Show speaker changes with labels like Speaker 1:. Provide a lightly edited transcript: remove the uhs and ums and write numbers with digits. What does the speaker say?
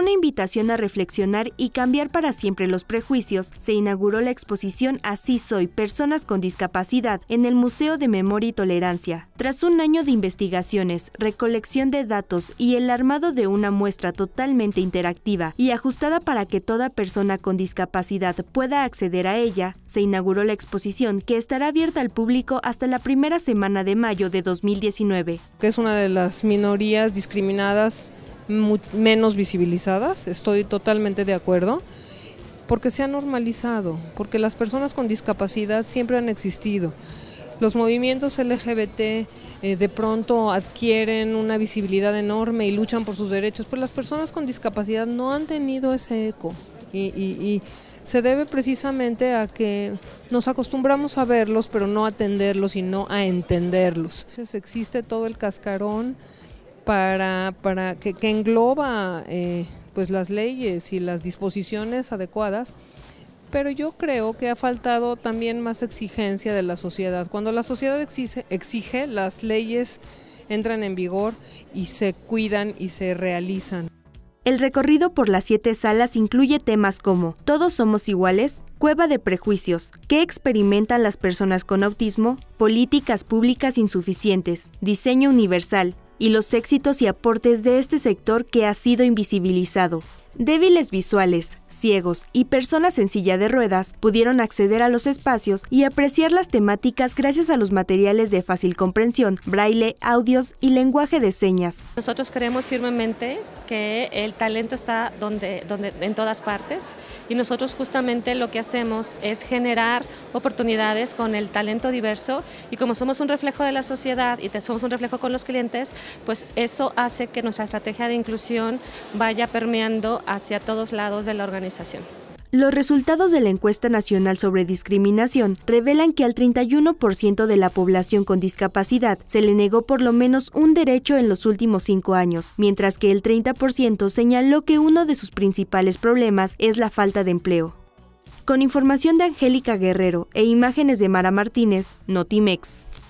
Speaker 1: una invitación a reflexionar y cambiar para siempre los prejuicios, se inauguró la exposición Así soy, personas con discapacidad en el Museo de Memoria y Tolerancia. Tras un año de investigaciones, recolección de datos y el armado de una muestra totalmente interactiva y ajustada para que toda persona con discapacidad pueda acceder a ella, se inauguró la exposición que estará abierta al público hasta la primera semana de mayo de 2019.
Speaker 2: Que es una de las minorías discriminadas menos visibilizadas, estoy totalmente de acuerdo, porque se ha normalizado, porque las personas con discapacidad siempre han existido. Los movimientos LGBT de pronto adquieren una visibilidad enorme y luchan por sus derechos, pero las personas con discapacidad no han tenido ese eco y se debe precisamente a que nos acostumbramos a verlos, pero no a atenderlos y no a entenderlos. Entonces existe todo el cascarón para que engloba pues las leyes y las disposiciones adecuadas, pero yo creo que ha faltado también más exigencia de la sociedad. Cuando la sociedad exige, las leyes entran en vigor y se cuidan y se realizan.
Speaker 1: El recorrido por las 7 salas incluye temas como ¿Todos somos iguales?, Cueva de prejuicios, ¿qué experimentan las personas con autismo?, Políticas públicas insuficientes, Diseño universal y los éxitos y aportes de este sector que ha sido invisibilizado. Débiles visuales, ciegos y personas en silla de ruedas pudieron acceder a los espacios y apreciar las temáticas gracias a los materiales de fácil comprensión, braille, audios y lenguaje de señas.
Speaker 3: Nosotros creemos firmemente que el talento está en todas partes y nosotros justamente lo que hacemos es generar oportunidades con el talento diverso y como somos un reflejo de la sociedad y somos un reflejo con los clientes, pues eso hace que nuestra estrategia de inclusión vaya permeando hacia todos lados de la organización.
Speaker 1: Los resultados de la encuesta nacional sobre discriminación revelan que al 31% de la población con discapacidad se le negó por lo menos un derecho en los últimos 5 años, mientras que el 30% señaló que uno de sus principales problemas es la falta de empleo. Con información de Angélica Guerrero e imágenes de Mara Martínez, Notimex.